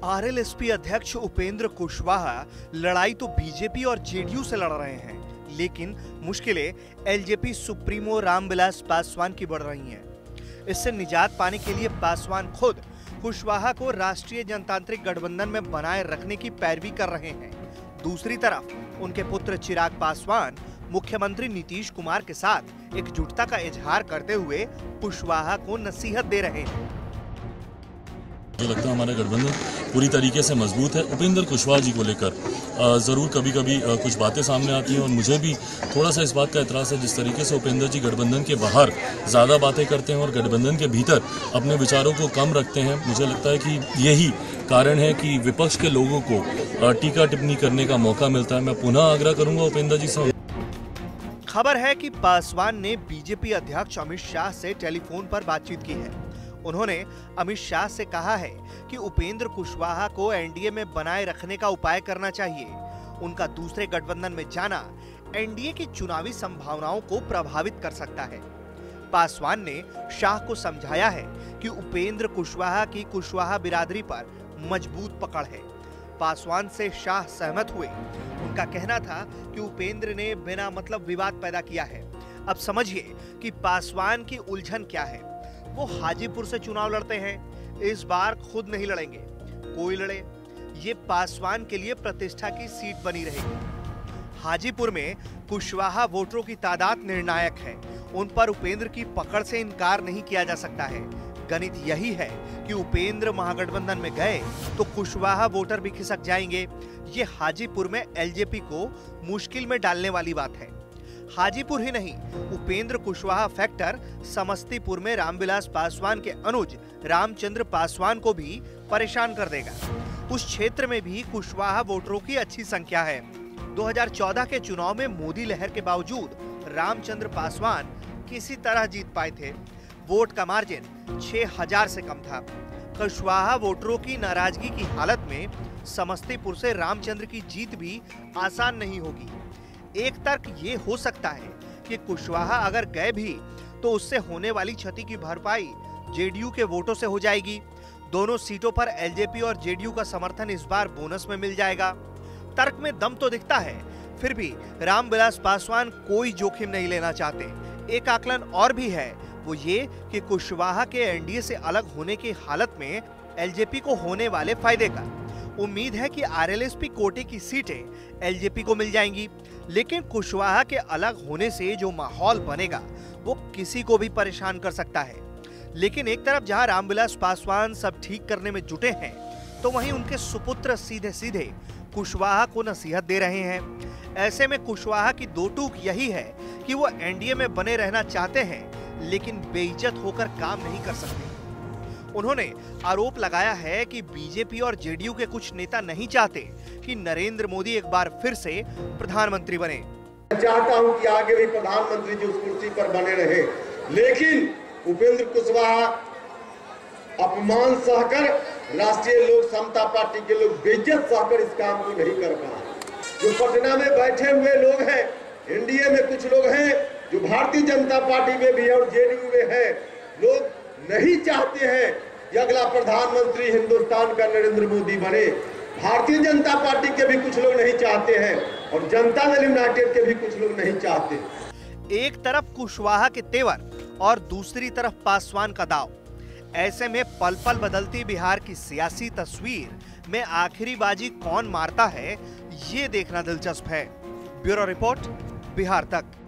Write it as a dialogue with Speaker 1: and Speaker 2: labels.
Speaker 1: RLSP अध्यक्ष उपेंद्र कुशवाहा लड़ाई तो बीजेपी और जेडीयू से लड़ रहे हैं, लेकिन मुश्किलें एलजेपी सुप्रीमो रामविलास पासवान की बढ़ रही हैं। इससे निजात पाने के लिए पासवान खुद कुशवाहा को राष्ट्रीय जनतांत्रिक गठबंधन में बनाए रखने की पैरवी कर रहे हैं। दूसरी तरफ उनके पुत्र चिराग पासवान मुख्यमंत्री नीतीश कुमार के साथ एकजुटता का इजहार करते हुए कुशवाहा को नसीहत दे रहे हैं।
Speaker 2: मुझे लगता है हमारा गठबंधन पूरी तरीके से मजबूत है। उपेंद्र कुशवाहा जी को लेकर ज़रूर कभी कभी कुछ बातें सामने आती हैं और मुझे भी थोड़ा सा इस बात का एतराज़ है जिस तरीके से उपेंद्र जी गठबंधन के बाहर ज़्यादा बातें करते हैं और गठबंधन के भीतर अपने विचारों को कम रखते हैं। मुझे लगता है कि यही कारण है कि विपक्ष के लोगों को टीका टिप्पणी करने का मौका मिलता है। मैं पुनः आग्रह करूँगा उपेंद्र जी से।
Speaker 1: खबर है कि पासवान ने बीजेपी अध्यक्ष अमित शाह से टेलीफोन पर बातचीत की है। उन्होंने अमित शाह से कहा है कि उपेंद्र कुशवाहा को एनडीए में बनाए रखने का उपाय करना चाहिए। उनका दूसरे गठबंधन में जाना एनडीए की चुनावी संभावनाओं को प्रभावित कर सकता है। पासवान ने शाह को समझाया है कि उपेंद्र कुशवाहा की कुशवाहा बिरादरी पर मजबूत पकड़ है। पासवान से शाह सहमत हुए। उनका कहना था कि उपेंद्र ने बिना मतलब विवाद पैदा किया है। अब समझिए कि पासवान की उलझन क्या है। वो हाजीपुर से चुनाव लड़ते हैं, इस बार खुद नहीं लड़ेंगे, कोई लड़े। ये पासवान के लिए प्रतिष्ठा की सीट बनी रहेगी। हाजीपुर में कुशवाहा वोटरों की तादाद निर्णायक है। उन पर उपेंद्र की पकड़ से इनकार नहीं किया जा सकता है। गणित यही है कि उपेंद्र महागठबंधन में गए तो कुशवाहा वोटर भी खिसक जाएंगे। ये हाजीपुर में एलजेपी को मुश्किल में डालने वाली बात है। हाजीपुर ही नहीं, उपेंद्र कुशवाहा फैक्टर समस्तीपुर में रामविलास पासवान के अनुज रामचंद्र पासवान को भी परेशान कर देगा। उस क्षेत्र में भी कुशवाहा वोटरों की अच्छी संख्या है। 2014 के चुनाव में मोदी लहर के बावजूद रामचंद्र पासवान किसी तरह जीत पाए थे। वोट का मार्जिन 6000 से कम था। कुशवाहा वोटरों की नाराजगी की हालत में समस्तीपुर से रामचंद्र की जीत भी आसान नहीं होगी। एक तर्क ये हो सकता है कि कुशवाहा अगर गए भी तो उससे होने वाली क्षति की भरपाई जेडीयू के वोटों से हो जाएगी। दोनों सीटों पर एलजेपी और जेडीयू का समर्थन इस बार बोनस में मिल जाएगा। तर्क में दम तो दिखता है, फिर भी रामविलास पासवान कोई जोखिम नहीं लेना चाहते। एक आकलन और भी है, वो ये कि कुशवाहा के एनडीए से अलग होने की हालत में एलजेपी को होने वाले फायदे का। उम्मीद है कि आरएलएसपी कोटे की सीटें एलजेपी को मिल जाएंगी, लेकिन कुशवाहा के अलग होने से जो माहौल बनेगा वो किसी को भी परेशान कर सकता है। लेकिन एक तरफ जहां रामविलास पासवान सब ठीक करने में जुटे हैं, तो वहीं उनके सुपुत्र सीधे सीधे कुशवाहा को नसीहत दे रहे हैं। ऐसे में कुशवाहा की दो टूक यही है कि वो एनडीए में बने रहना चाहते हैं, लेकिन बेइज्जत होकर काम नहीं कर सकते। उन्होंने आरोप लगाया है कि बीजेपी और जेडीयू के कुछ नेता नहीं चाहते कि नरेंद्र मोदी एक बार फिर से प्रधानमंत्री बने।
Speaker 3: मैं चाहता हूं कि आगे भी प्रधानमंत्री जी उस कुर्सी पर बने रहे, लेकिन उपेंद्र कुशवाहा अपमान सहकर राष्ट्रीय लोक समता पार्टी के लोग बेइज्जत सहकर इस काम को नहीं कर पाए। जो पटना में बैठे हुए लोग हैं, एनडीए में कुछ लोग हैं जो भारतीय जनता पार्टी में भी है और जेडीयू में है, लोग नहीं चाहते हैं कि अगला प्रधानमंत्री हिंदुस्तान का नरेंद्र मोदी बने। भारतीय जनता पार्टी के भी कुछ लोग नहीं चाहते हैं और जनता दल यूनाइटेड के भी कुछ लोग नहीं चाहते।
Speaker 1: एक तरफ कुशवाहा के तेवर और दूसरी तरफ पासवान का दाव। ऐसे में पल पल बदलती बिहार की सियासी तस्वीर में आखिरी बाजी कौन मारता है, ये देखना दिलचस्प है। ब्यूरो रिपोर्ट, बिहार तक।